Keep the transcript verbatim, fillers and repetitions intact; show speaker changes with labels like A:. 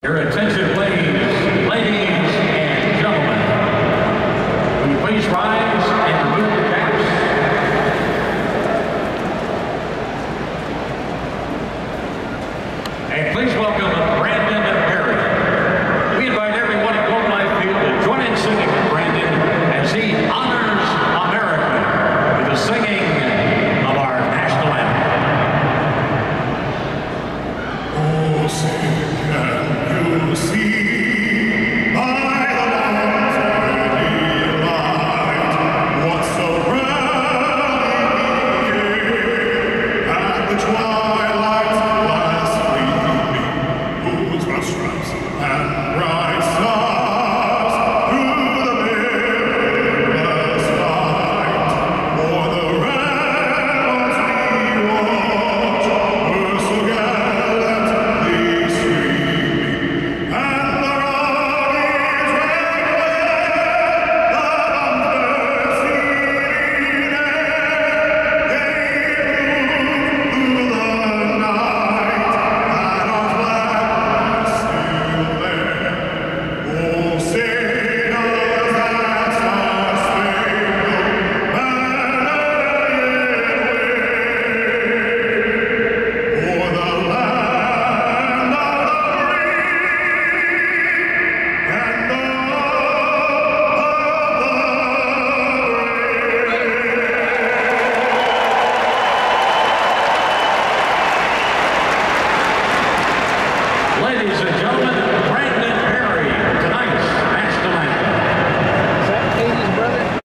A: Your attention, please, ladies and gentlemen. Will you please rise and remove your caps? And please welcome Brandon and Perry. We invite everyone at Globe Life Field to join in singing with Brandon as he honors America with the singing of our national anthem.
B: Oh, sing, can you see? Twilight lies sleeping, whose stripes and